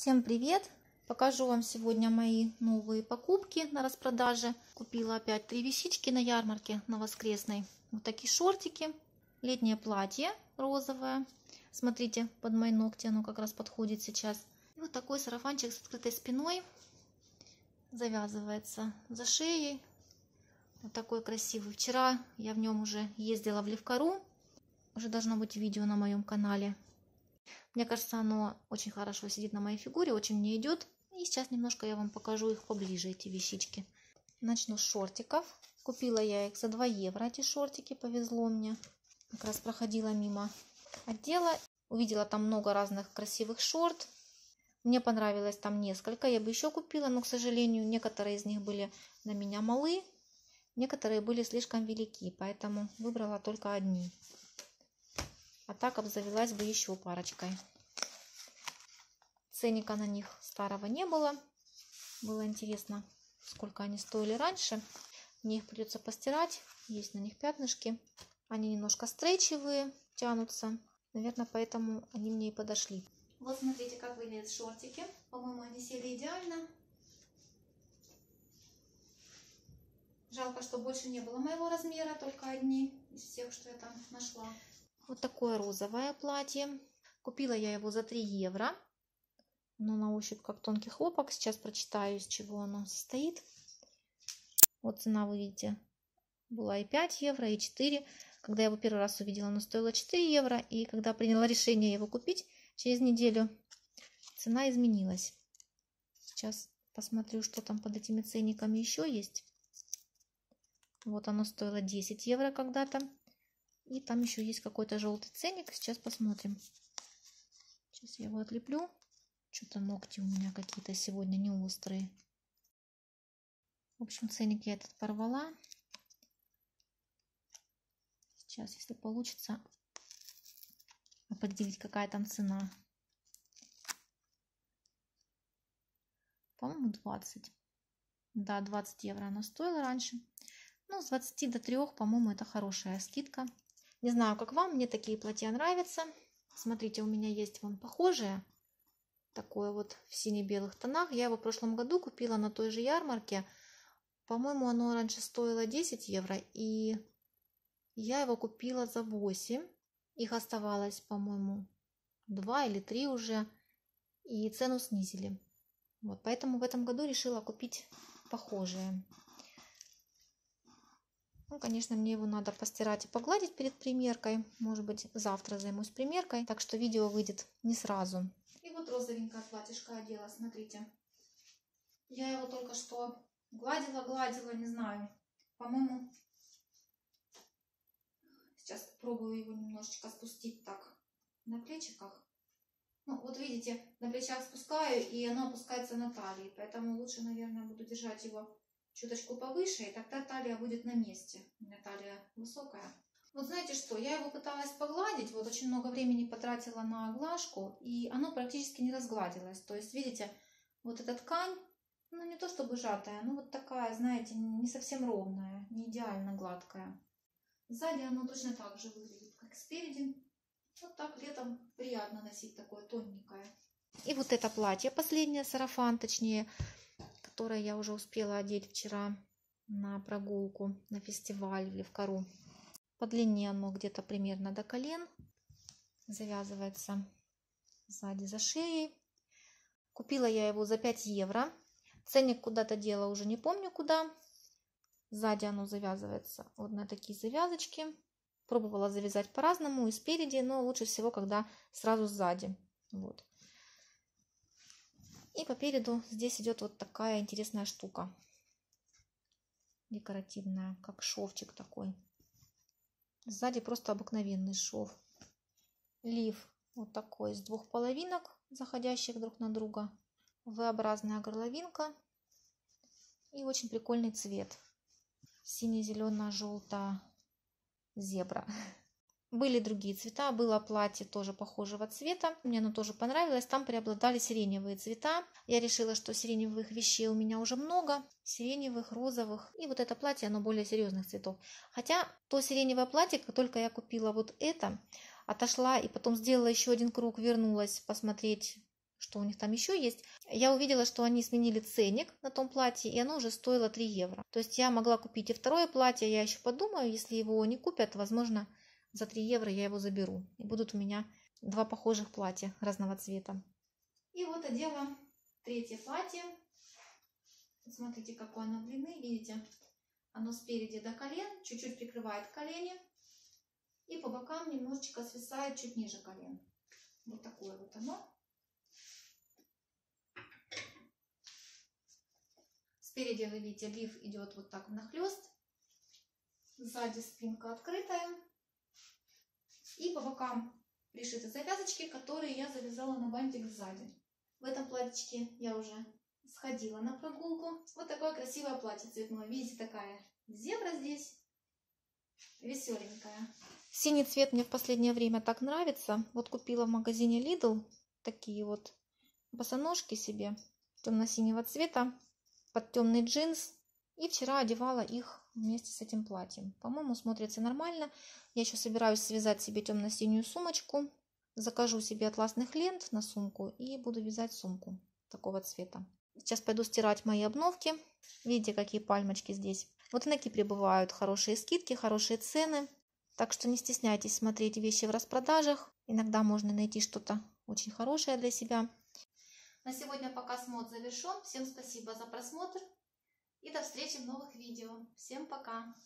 Всем привет! Покажу вам сегодня мои новые покупки на распродаже. Купила опять 3 вещички на ярмарке на Воскресной. Вот такие шортики, летнее платье розовое. Смотрите, под мои ногти оно как раз подходит сейчас. И вот такой сарафанчик с открытой спиной. Завязывается за шеей. Вот такой красивый. Вчера я в нем уже ездила в Левкару. Уже должно быть видео на моем канале. Мне кажется, оно очень хорошо сидит на моей фигуре, очень мне идет. И сейчас немножко я вам покажу их поближе, эти вещички. Начну с шортиков. Купила я их за 2 евро, эти шортики, повезло мне. Как раз проходила мимо отдела, увидела там много разных красивых шорт. Мне понравилось там несколько, я бы еще купила, но, к сожалению, некоторые из них были на меня малы, некоторые были слишком велики, поэтому выбрала только одни. А так обзавелась бы еще парочкой. Ценника на них старого не было. Было интересно, сколько они стоили раньше. Мне их придется постирать. Есть на них пятнышки. Они немножко стрейчевые, тянутся. Наверное, поэтому они мне и подошли. Вот смотрите, как выглядят шортики. По-моему, они сели идеально. Жалко, что больше не было моего размера, только одни из всех, что я там нашла. Вот такое розовое платье. Купила я его за 3 евро. Оно на ощупь как тонкий хлопок. Сейчас прочитаю, из чего оно состоит. Вот цена, вы видите, была и 5 евро, и 4. Когда я его первый раз увидела, оно стоило 4 евро. И когда приняла решение его купить, через неделю цена изменилась. Сейчас посмотрю, что там под этими ценниками еще есть. Вот оно стоило 10 евро когда-то. И там еще есть какой-то желтый ценник. Сейчас посмотрим. Сейчас я его отлеплю. Что-то ногти у меня какие-то сегодня не острые. В общем, ценник я этот порвала. Сейчас, если получится, определить, какая там цена. По-моему, 20. Да, 20 евро она стоила раньше. Ну, с 20 до 3, по-моему, это хорошая скидка. Не знаю, как вам, мне такие платья нравятся. Смотрите, у меня есть вон похожее. Такое вот в сине-белых тонах. Я его в прошлом году купила на той же ярмарке. По-моему, оно раньше стоило 10 евро. И я его купила за 8. Их оставалось, по-моему, 2 или 3 уже. И цену снизили. Вот, поэтому в этом году решила купить похожее. Ну, конечно, мне его надо постирать и погладить перед примеркой. Может быть, завтра займусь примеркой. Так что видео выйдет не сразу. И вот розовенькое платьишко одела, смотрите. Я его только что гладила, не знаю. По-моему, сейчас попробую его немножечко спустить так на плечиках. Ну, вот видите, на плечах спускаю, и оно опускается на талии. Поэтому лучше, наверное, буду держать его чуточку повыше, и тогда талия будет на месте. У меня талия высокая. Вот знаете что, я его пыталась погладить, вот очень много времени потратила на глажку, и оно практически не разгладилось. То есть, видите, вот эта ткань, ну не то чтобы сжатая, но вот такая, знаете, не совсем ровная, не идеально гладкая. Сзади оно точно так же выглядит, как спереди. Вот так летом приятно носить такое тоненькое. И вот это платье, последнее, сарафан точнее, которое я уже успела одеть вчера на прогулку, на фестиваль в Левкару. По длине оно где-то примерно до колен. Завязывается сзади за шеей. Купила я его за 5 евро. Ценник куда-то дела уже не помню куда. Сзади оно завязывается вот на такие завязочки. Пробовала завязать по-разному и спереди, но лучше всего, когда сразу сзади. Вот. И попереду здесь идет вот такая интересная штука. Декоративная, как шовчик такой. Сзади просто обыкновенный шов. Лиф вот такой из 2 половинок, заходящих друг на друга. V-образная горловинка. И очень прикольный цвет. Сине-зелено-желто-зебра. Были другие цвета, было платье тоже похожего цвета. Мне оно тоже понравилось. Там преобладали сиреневые цвета. Я решила, что сиреневых вещей у меня уже много. Сиреневых, розовых. И вот это платье, оно более серьезных цветов. Хотя то сиреневое платье, как только я купила вот это, отошла и потом сделала еще один круг, вернулась посмотреть, что у них там еще есть. Я увидела, что они сменили ценник на том платье, и оно уже стоило 3 евро. То есть я могла купить и второе платье, я еще подумаю, если его не купят, возможно, за 3 евро я его заберу. И будут у меня 2 похожих платья разного цвета. И вот одела третье платье. Смотрите, какой оно длины, видите? Оно спереди до колен, чуть-чуть прикрывает колени. И по бокам немножечко свисает чуть ниже колен. Вот такое вот оно. Спереди, вы видите, лиф идет вот так внахлёст. Сзади спинка открытая. И по бокам пришиты завязочки, которые я завязала на бантик сзади. В этом платьичке я уже сходила на прогулку. Вот такое красивое платье цветное. Видите, такая зебра здесь. Веселенькая. Синий цвет мне в последнее время так нравится. Вот купила в магазине Lidl такие вот босоножки себе темно-синего цвета под темный джинс. И вчера одевала их вместе с этим платьем. По-моему, смотрится нормально. Я еще собираюсь связать себе темно-синюю сумочку. Закажу себе атласных лент на сумку и буду вязать сумку такого цвета. Сейчас пойду стирать мои обновки. Видите, какие пальмочки здесь. Вот на Кипре бывают хорошие скидки, хорошие цены. Так что не стесняйтесь смотреть вещи в распродажах. Иногда можно найти что-то очень хорошее для себя. На сегодня показ мод завершен. Всем спасибо за просмотр. И до встречи в новых видео. Всем пока!